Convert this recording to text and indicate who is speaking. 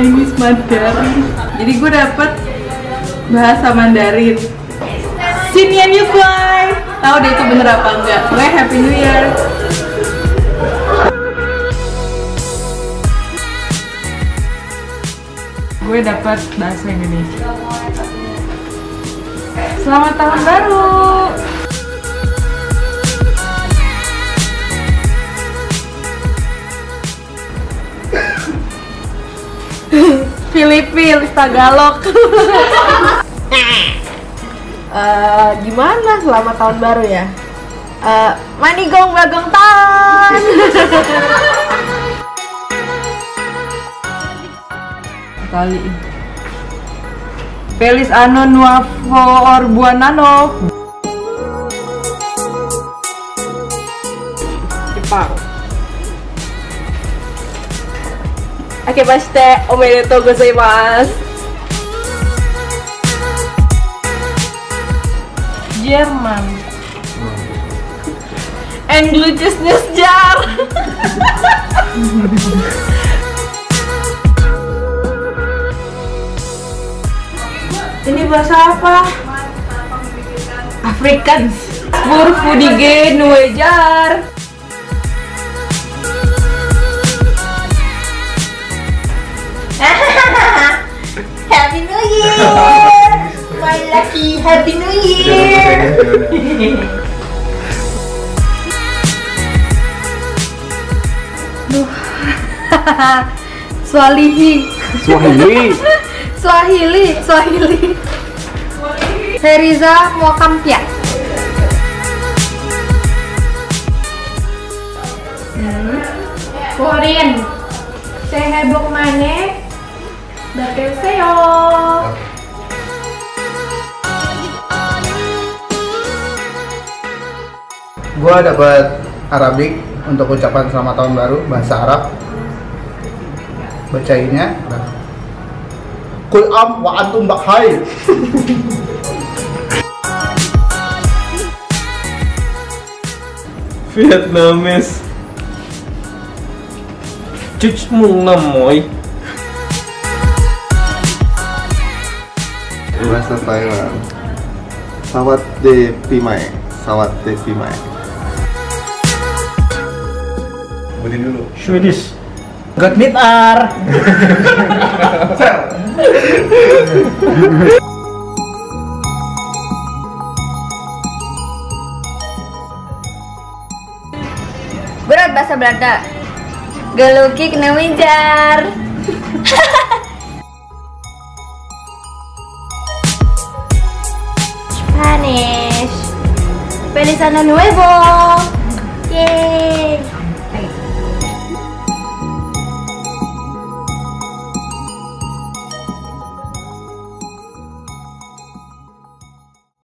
Speaker 1: Chinese Mandarin. Jadi gue dapet bahasa Mandarin. Sinian you guys. Tahu deh itu bener apa enggak? Gue Happy New Year. Gue dapat bahasa Indonesia. Selamat tahun baru. Filipin, Tagalog.
Speaker 2: Gimana selamat tahun baru ya? Manigong bagong tahun.
Speaker 1: Kali Feliz Ano Nuevo Orbuanano.
Speaker 2: Jepang. Akebashite omedetou gozaimasu.
Speaker 1: Jerman.
Speaker 2: English news jar.
Speaker 1: Ini bahasa apa? Afrikaans. Burfudige Nuejar.
Speaker 2: Happy New Year, my lucky Happy New Year.
Speaker 1: Swahili.
Speaker 2: Heriza Mokampia. Korean. Sehebok maneh. Dakeseyo.
Speaker 3: Gua dapat Arabik untuk ucapan selamat tahun baru bahasa Arab. Bacainnya Kul am wa antum bakhair.
Speaker 4: Vietnamese chúc mừng năm mới.
Speaker 5: Bahasa Thailand Sawat de Pimai. Sawat de Pimai. Budi dulu.
Speaker 4: Swedish
Speaker 1: God meet ar.
Speaker 2: Berat bahasa Belanda. Geluki kena winjar. Spanish. Feliz Año Nuevo. Yeay.